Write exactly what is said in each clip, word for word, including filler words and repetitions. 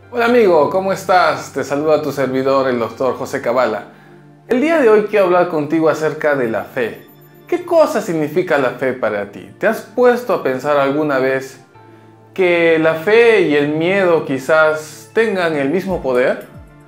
Hola amigo, ¿cómo estás? Te saluda tu servidor, el doctor José Cabala. El día de hoy quiero hablar contigo acerca de la fe. ¿Qué cosa significa la fe para ti? ¿Te has puesto a pensar alguna vez que la fe y el miedo quizás tengan el mismo poder?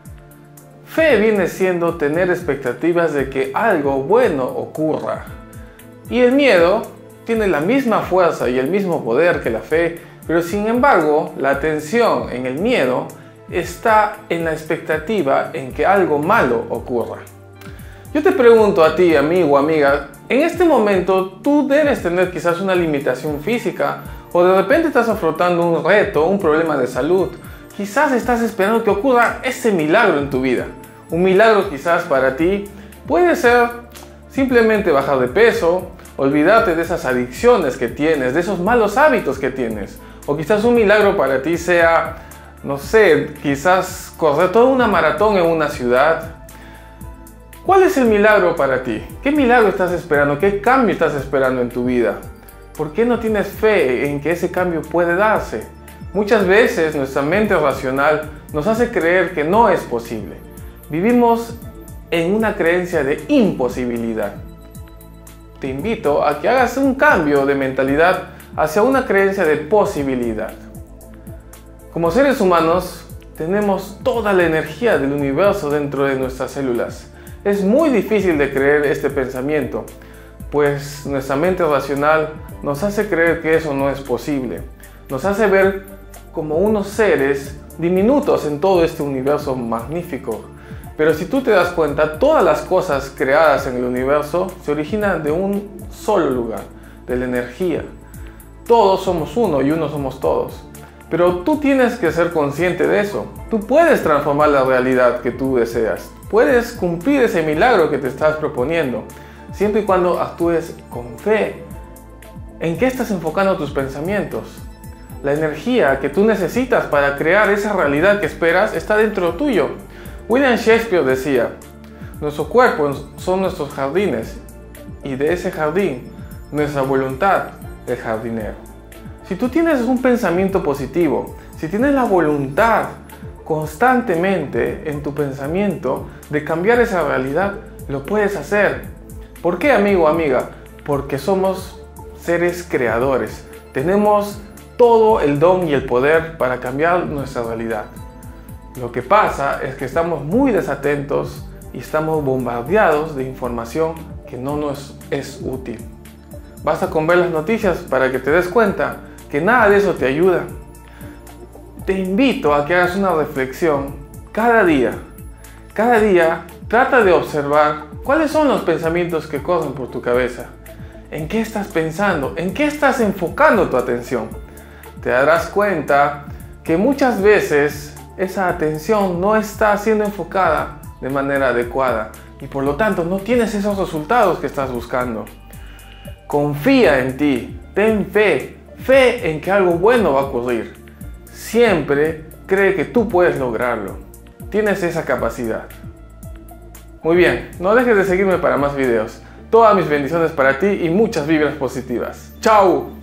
Fe viene siendo tener expectativas de que algo bueno ocurra. Y el miedo tiene la misma fuerza y el mismo poder que la fe, pero sin embargo, la atención en el miedo está en la expectativa en que algo malo ocurra. Yo te pregunto a ti, amigo o amiga, en este momento tú debes tener quizás una limitación física o de repente estás afrontando un reto, un problema de salud. Quizás estás esperando que ocurra ese milagro en tu vida. Un milagro quizás para ti puede ser simplemente bajar de peso, olvidarte de esas adicciones que tienes, de esos malos hábitos que tienes. O quizás un milagro para ti sea, no sé, quizás correr toda una maratón en una ciudad. ¿Cuál es el milagro para ti? ¿Qué milagro estás esperando? ¿Qué cambio estás esperando en tu vida? ¿Por qué no tienes fe en que ese cambio puede darse? Muchas veces nuestra mente racional nos hace creer que no es posible. Vivimos en una creencia de imposibilidad. Te invito a que hagas un cambio de mentalidad hacia una creencia de posibilidad. Como seres humanos, tenemos toda la energía del universo dentro de nuestras células. Es muy difícil de creer este pensamiento, pues nuestra mente racional nos hace creer que eso no es posible. Nos hace ver como unos seres diminutos en todo este universo magnífico. Pero si tú te das cuenta, todas las cosas creadas en el universo se originan de un solo lugar, de la energía. Todos somos uno y uno somos todos. Pero tú tienes que ser consciente de eso. Tú puedes transformar la realidad que tú deseas. Puedes cumplir ese milagro que te estás proponiendo, siempre y cuando actúes con fe. ¿En qué estás enfocando tus pensamientos? La energía que tú necesitas para crear esa realidad que esperas está dentro tuyo. William Shakespeare decía: nuestros cuerpos son nuestros jardines y de ese jardín nuestra voluntad el jardinero. Si tú tienes un pensamiento positivo, si tienes la voluntad constantemente en tu pensamiento de cambiar esa realidad, lo puedes hacer. ¿Por qué, amigo o amiga? Porque somos seres creadores. Tenemos todo el don y el poder para cambiar nuestra realidad. Lo que pasa es que estamos muy desatentos y estamos bombardeados de información que no nos es útil. Basta con ver las noticias para que te des cuenta que nada de eso te ayuda. Te invito a que hagas una reflexión cada día. Cada día trata de observar cuáles son los pensamientos que corren por tu cabeza. ¿En qué estás pensando? ¿En qué estás enfocando tu atención? Te darás cuenta que muchas veces esa atención no está siendo enfocada de manera adecuada y por lo tanto no tienes esos resultados que estás buscando. Confía en ti, ten fe, fe en que algo bueno va a ocurrir. Siempre cree que tú puedes lograrlo. Tienes esa capacidad. Muy bien, no dejes de seguirme para más videos. Todas mis bendiciones para ti y muchas vibras positivas. ¡Chao!